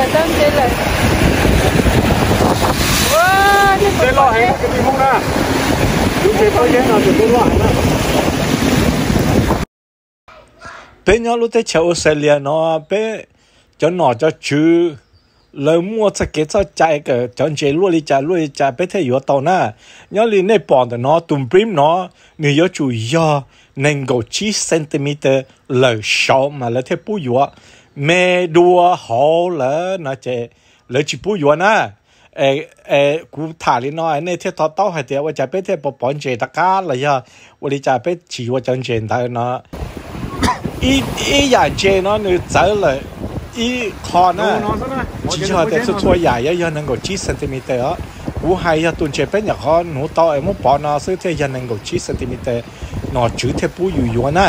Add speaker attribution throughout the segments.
Speaker 1: tôm chơi là wow đi
Speaker 2: chơi lo hay cái gì không na chơi bao nhiêu nào chơi lo hay na
Speaker 3: bên nhau lúc tới châu Australia nó bé cho nó cho chú lời mua cho cái cho chạy cái chọn chơi luôn đi chạy bé thấy yếu tao na nhớ li này bỏ được nó tụm prim nó người yếu chủ yếu nên có 9 cm lời sâu mà là thế bù yếu mẹ đua hổ là nó chơi lời chỉ bù yếu na cú thả đi nó này thế tao hay thếว่าจะbé thế bỏ chơi tất cả là ya 我哋就bé chỉ ว่าchọn chơi它nó一眼见nó你走了，一看呢，只要在是做牙要能够几 cm 啊，我还要蹲这边也好，我到我把那是这要能够几 cm， 那就这不有用呢。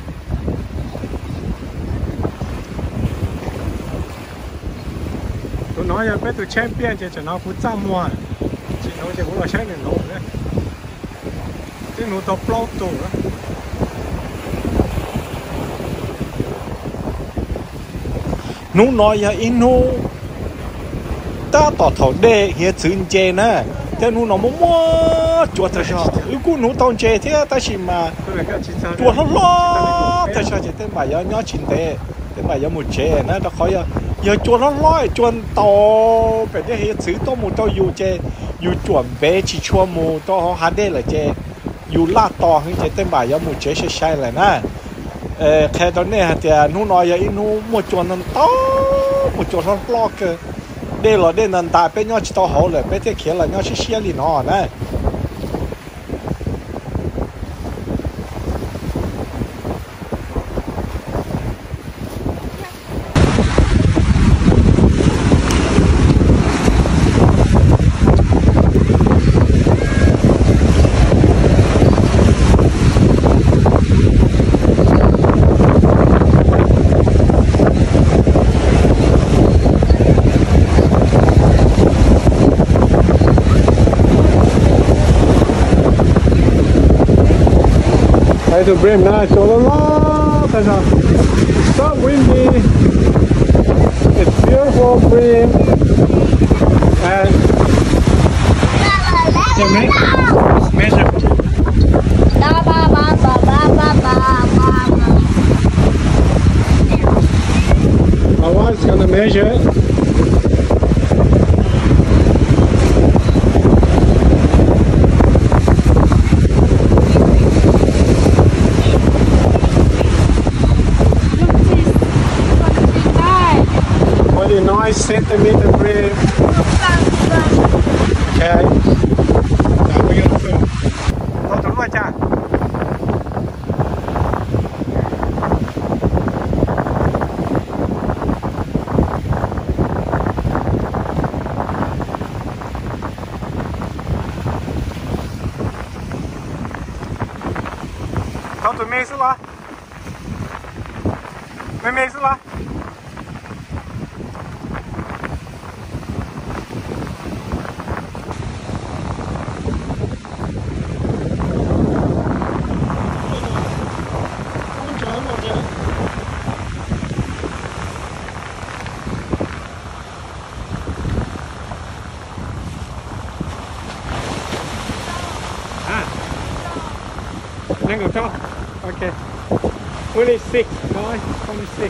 Speaker 2: tôi nói là bé tôi champion thì nó cũng trăm mua, chỉ nói chỉ cũng là champ mình nổ đấy, cái nổ to pro tổ đó.
Speaker 3: Nú nói ya inu ta tỏ thầu đê hiện chừng chê nè thế nú nó mua chuột thật sao cú nú tông chê thế ta chỉ mà chuột nó lo thật sao chỉ tên bài nhỏ chín tệ tên bài một chê nè ta khỏi giờ chuột nó lo chuột tàu phải để hiện chừng tàu một tàu yêu chê yêu chuột bé chỉ chua mù tàu họ đê là chê yêu la to hơn chê tên bài một chê sẽ sai là nè khi đó nè thì nó nói vậy nó một chỗ nó to một chỗ nó lo cơ đây là đây nên ta bên nhau chỉ tao hậu rồi bên thế kia là nhau chỉ xia li nó nè
Speaker 2: To brim na cho lo ta sao so windy it's beautiful brim and the measure my wife's gonna measure centimeter brim. Okay. Now we're gonna film. Thôi tụi nó cha. Thôi tụi mày xuống là. Mày xuống là. Hang on top. Okay. Only 6, guys. Only 6.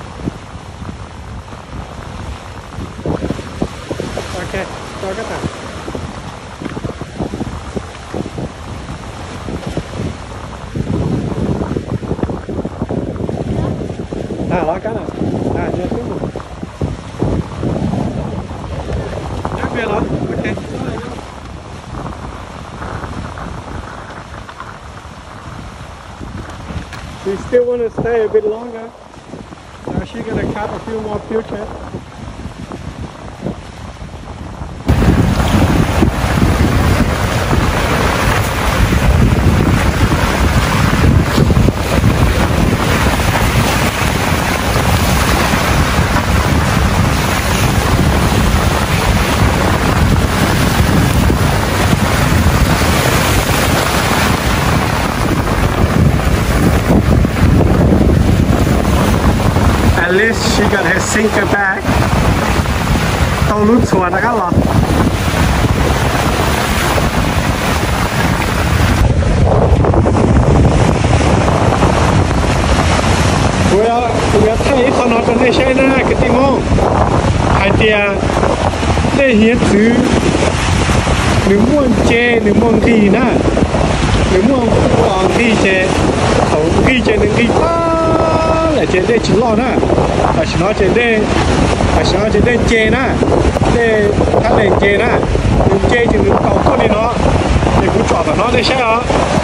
Speaker 2: Okay. So I got that. Lo cái nào. Giờ xuống rồi. Nhắc về lo. Okay. Do you still want to stay a bit longer? Or is she going to cut a few more future? At least she got her sinker back. tàu lút xùa đã các lọ tôi thấy con nó trong đây xe na cái tim không hai tia để hiện thứ nếu muốn chê nếu muốn ghi na nếu muốn còn ghi chê không ghi chê nên ghi là chê để chỉ lo na và chỉ nói chê để và chỉ nói chê để chê na để thắt lên chê na nếu chê thì nếu cầu con đi nó để cũng chọn vào nó để xe đó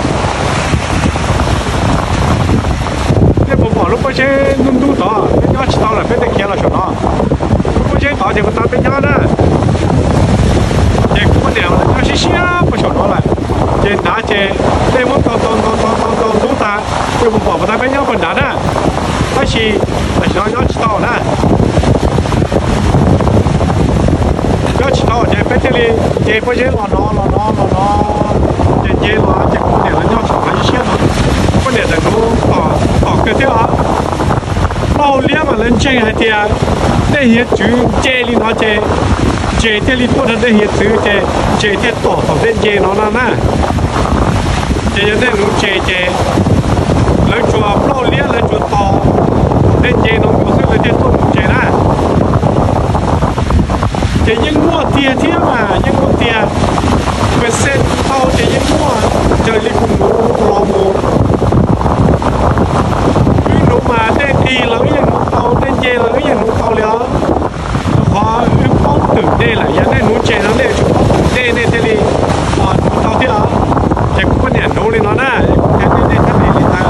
Speaker 2: bỏ lúc bây giờ nung đủ đó, bên nhau chỉ tao là bên đây kia là chỗ đó. Lúc bây giờ tao thì cũng tao bên nhau đó. Chỉ có điều là nhau xí xí bên chỗ đó lại. Chỉ đá chỉ để muốn tao đủ ta, thì cũng bỏ vào tao bên nhau bên đá đó. Cái gì là nhau chỉ tao đó. Nhau chỉ tao chỉ bên đây chỉ bây giờ là nó chỉ là chỉ có điều là nhau chỉ là xí xí vấn đề là nó cái thứ đó bao liêm mà lên chơi hay thì để hiện chủ chơi đi nó chơi chơi đi tốt hơn để hiện chủ chơi thì tổ đến chơi nó là na chơi để nó chơi lấy chùa bao liêm lấy chùa to đến chơi nó có sự là chơi tốt chơi na chơi những mua tiền thế mà những mua tiền về xe tàu chơi những mua chơi đi cùng lò mù mà đây đi là cái gì tàu đây chơi là cái gì tàu liền họ bóc từ đây là nhà này núi chơi nó đây chụp đây đi tàu thế à chỉ có nhà núi lên nó nè cái này lên ta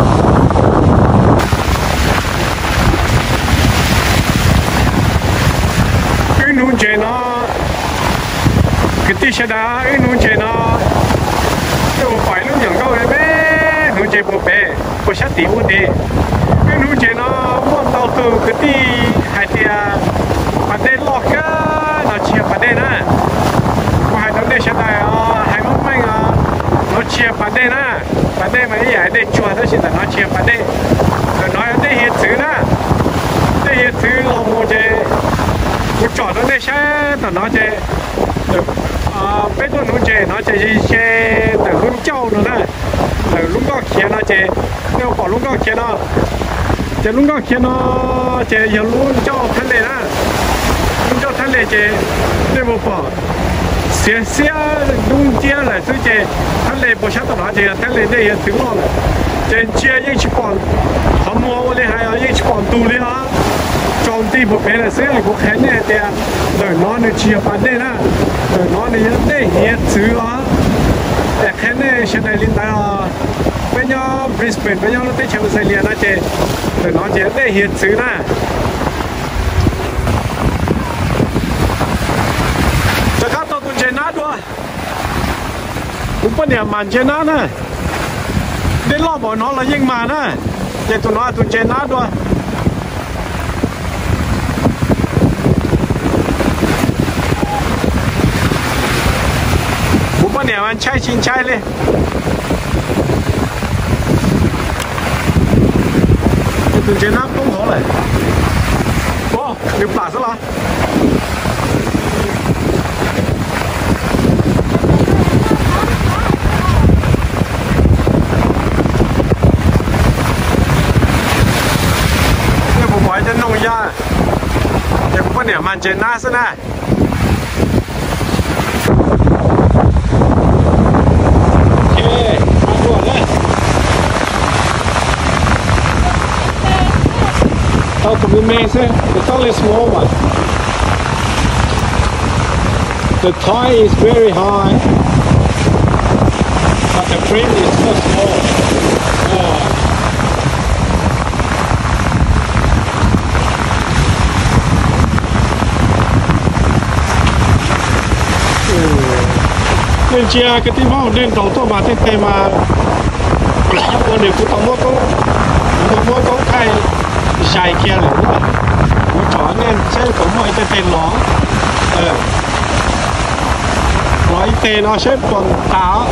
Speaker 2: cái núi chơi nó cái tí xe đá cái núi chơi nó đâu phải lúc nhận câu đấy bé núi chơi bộ bé bộ sát tí luôn đi cái núi chơi nó muốn tàu từ cái tí hai tia phần đây lọt cái nó chia phần đây nè có hai tấm đây xe này hai món mình nó chia phần đây nè phần đây mà cái đây chùa đó chỉ là nó chia phần đây rồi nói đây hiện thứ nè đây hiện thứ là một chơi một trò nó đây xe nó chơi bên tôi núi chơi nó chơi xe từ lúc châu nữa nè từ lúc đó kia nó chơi nếu bỏ lúc đó kia nó chơi lúc đó kia nó chơi giờ lúc châu thân lệ nè lúc châu thân lệ chơi nếu mà bỏ xe lúc kia là thứ chơi thân lệ bỏ sát tao nó chơi thân lệ đây thứ lo này chơi chơi những chiếc bọn họ mua lên hay là những chiếc bọn tù lên á trong tí một bé là sẽ là có khánh này thì rồi nó được chia phần đây nè rồi nó này đây hiện thứ đó để khánh này sẽ này lên đó bây giờ Brisbane bây giờ nó tới chợ Sài Gòn nó chơi rồi nó chơi đây hiện thứ nèจะเข้าตัวตุนเจน่าด้วยผมเป็นเนี่ยมันเจน่านะได้รอบบ่อน้องเรายิ่งมานะเจตัวน้อยตุนเจน่าด้วยเนี่ยมันใช่ชิงใช่เลยตุนเจน่าต้องหอเลยโอ้หรือปลาซะละเนี่ยผมบอกจะนงยาเดี๋ยวผมเนี่ยมันเจน่าซะนะHow to be amazing? It's only small one. The tide is very high, but the print is so small. Nên chia cái tí máu nên đầu tôi mà thế mà con đều cũng tao mua có khai dài kia là nó chọn nên sẽ cũng mọi tên nó nói tên nó sẽ còn táo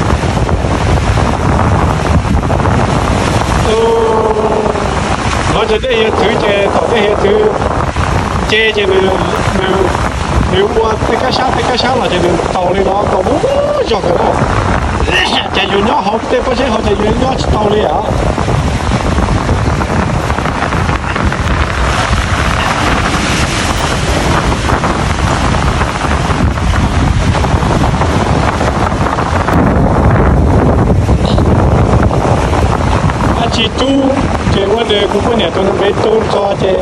Speaker 2: nó giờ đây thứ chế tao đây thứ chế chế nếu mua cái sao là chế tàu này nó tàu bút cho cái đó chế dùng nhỏ học thế có chế họ chế dùng nhỏ tàu này à chỉ tu chế vấn đề cũng có nhà tôi nó biết tu cho chế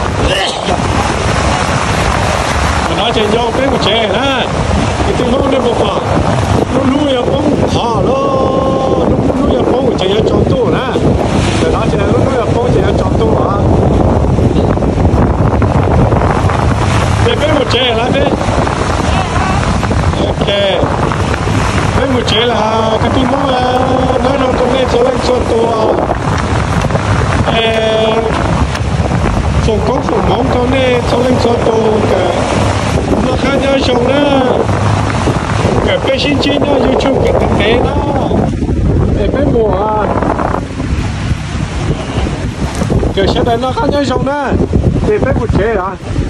Speaker 2: nó chế nhau cái một chế nè cái tiếng nói lên một quả nó nuôi ở bông họ nó nuôi ở bông chế ở trong tu nè rồi nó chế nó nuôi ở bông chế ở trong tu hả cái một chế là đấy ok cái một chế là cái tiếng nói nó trong này cho lên cho tu phụ công phụ mong cho nên cho lên cho tôi cái nó khác nhau xong đó cái bé xin chi nhau YouTube cái thực tế đó để bé mùa cái xe này nó khác nhau xong đó thì bé một chế đó